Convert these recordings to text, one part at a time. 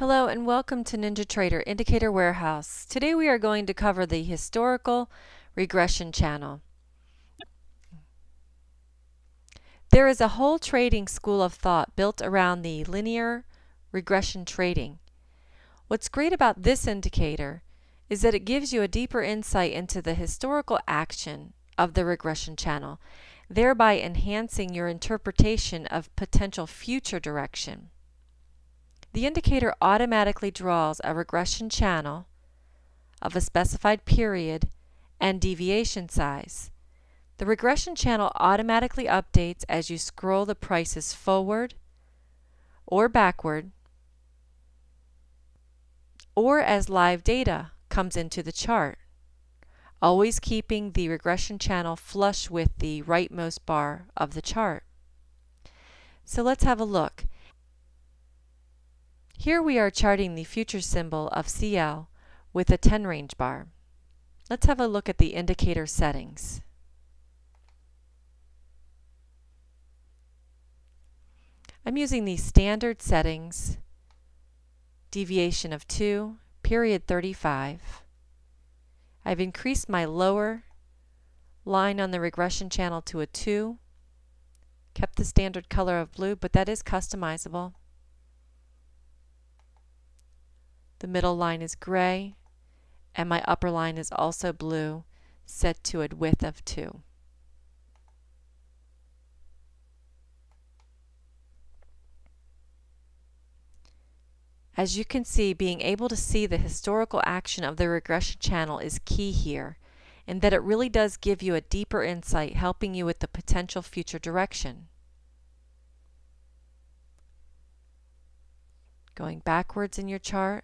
Hello and welcome to NinjaTrader Indicator Warehouse. Today we are going to cover the historical regression channel. There is a whole trading school of thought built around the linear regression trading. What's great about this indicator is that it gives you a deeper insight into the historical action of the regression channel, thereby enhancing your interpretation of potential future direction. The indicator automatically draws a regression channel of a specified period and deviation size. The regression channel automatically updates as you scroll the prices forward or backward, or as live data comes into the chart, always keeping the regression channel flush with the rightmost bar of the chart. So let's have a look. Here we are charting the future symbol of CL with a 10 range bar. Let's have a look at the indicator settings. I'm using the standard settings, deviation of 2, period 35. I've increased my lower line on the regression channel to a 2, kept the standard color of blue, but that is customizable. The middle line is gray, and my upper line is also blue, set to a width of 2. As you can see, being able to see the historical action of the regression channel is key here, in that it really does give you a deeper insight, helping you with the potential future direction. Going backwards in your chart,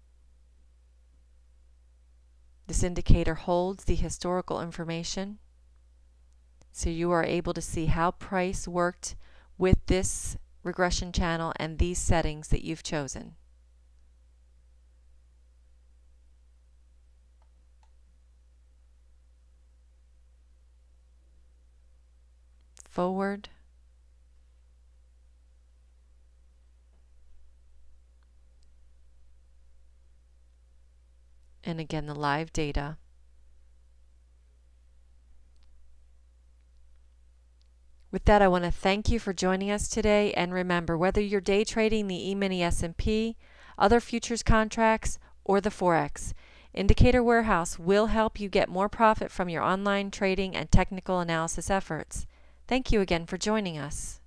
this indicator holds the historical information, so you are able to see how price worked with this regression channel and these settings that you've chosen. Forward, and again the live data. With that, I want to thank you for joining us today, and remember, whether you're day trading the E-mini S&P, other futures contracts, or the Forex, Indicator Warehouse will help you get more profit from your online trading and technical analysis efforts. Thank you again for joining us.